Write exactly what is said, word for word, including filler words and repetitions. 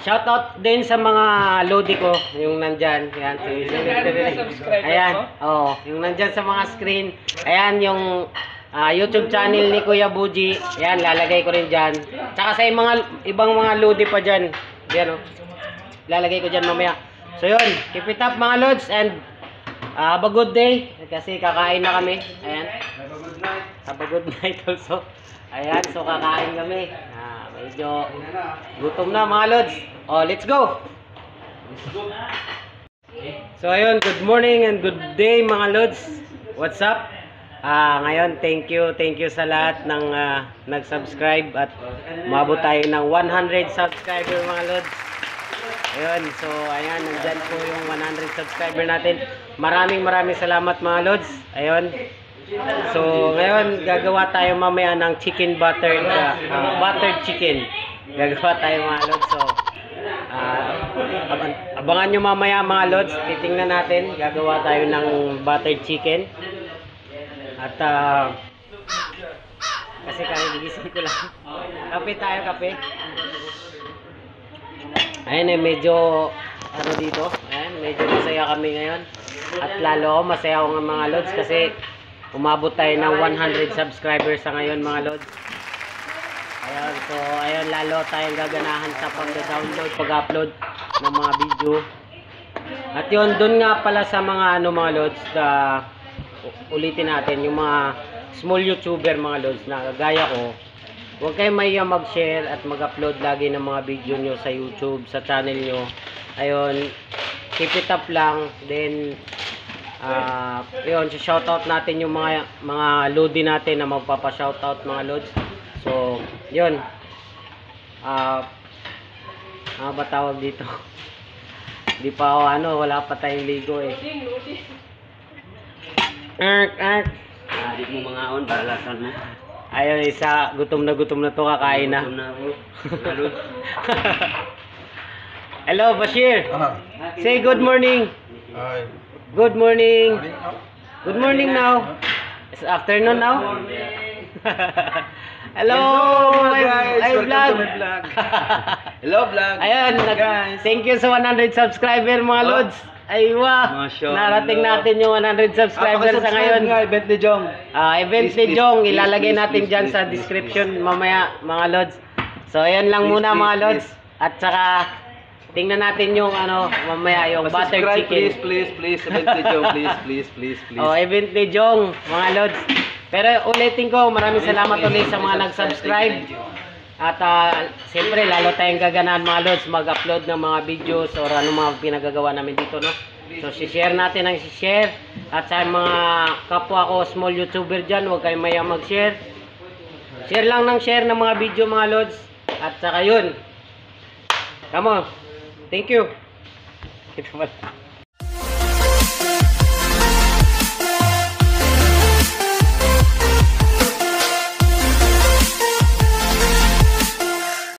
shoutout din sa mga lodi ko, yung nandyan. Ayan, ayan, oh, yung nandyan sa mga screen. Ayan, yung uh, YouTube channel ni Kuya Buji. Ayan, lalagay ko rin dyan. Tsaka sa mga, ibang mga lodi pa dyan. Ayan, oh. Lalagay ko dyan mamaya. So yun, keep it up mga lods, and uh, have a good day. Kasi kakain na kami. Ayan. Have a good night also. Ayan, so kakain kami. Ah, medyo gutom na mga lods. Oh, let's go! So ayun, good morning and good day mga lods. What's up? Ah, ngayon, thank you, thank you sa lahat ng uh, nag-subscribe at umabot tayo ng one hundred subscriber mga lods. Ayun, so ayan, nandyan po yung one hundred subscriber natin. Maraming maraming salamat mga lods. Ayun. So ngayon, gagawa tayo mamaya ng chicken buttered, uh, uh, buttered chicken. Gagawa tayo mga lods. So, uh, abang, abangan nyo mamaya mga lods. Titingnan natin. Gagawa tayo ng buttered chicken. At, uh, kasi kaya gigising ko lang. Kape tayo, kape. Ayan eh, medyo ano dito, ayan, medyo masaya kami ngayon. At lalo masaya ako ng mga lods kasi umabot tayo ng one hundred subscribers sa ngayon mga lods. Ayan, so ayan, lalo tayong gaganahan sa pag-download, pag-upload ng mga video. At yun, dun nga pala sa mga ano mga lods, uh, ulitin natin yung mga small YouTuber mga lods na gaya ko. Huwag kayong mahiya mag-share at mag-upload lagi ng mga video nyo sa YouTube, sa channel nyo. Ayun, keep it up lang. Then, uh, yun, shoutout natin yung mga mga lodi natin na magpapa-shoutout mga lods. So, yun. Uh, ano ba tawag dito? Di pa ako, ano, wala pa tayong ligo eh. Ark, ark. Ah, di mo mga on, balasan mo. Ayun, isa, gutom na gutom na to, kakain na. Gutom na ako. Hello, Bashir. Ah. Say good morning. Hi. Good morning. Morning. Good morning now. It's afternoon now. Hello, Hello, my, guys. my Welcome vlog. to my vlog. Hello, vlog. Ayun, nag, guys. thank you sa one hundred subscriber mga Oh. lods. Aywa, Masya narating Allah. natin yung one hundred subscribers sa ngayon. Nga, event ni Jong. Ah, event Please, ni please, Jong, please, ilalagay please, natin please, dyan please, sa please, description please. mamaya mga lods. So ayan lang Please, muna please, mga lods. please. At saka tingnan natin yung ano mamaya yung butter Subscribe, chicken. please, please, please. Event ni Jong, please, please, please, please. Oh, event ni Jong mga lods. Pero ulitin ko, maraming Please, salamat please, ulit sa mga please, nag-subscribe. thank you. At uh, siyempre lalo tayong gaganahan mga lods mag-upload ng mga videos or ano mga pinagagawa namin dito, no? So, share natin ang share. At sa mga kapwa ko, small YouTuber dyan, huwag kayong maya mag-share. Share lang ng share ng mga video mga lods. At saka yun. Come on. Thank you. Ito pala.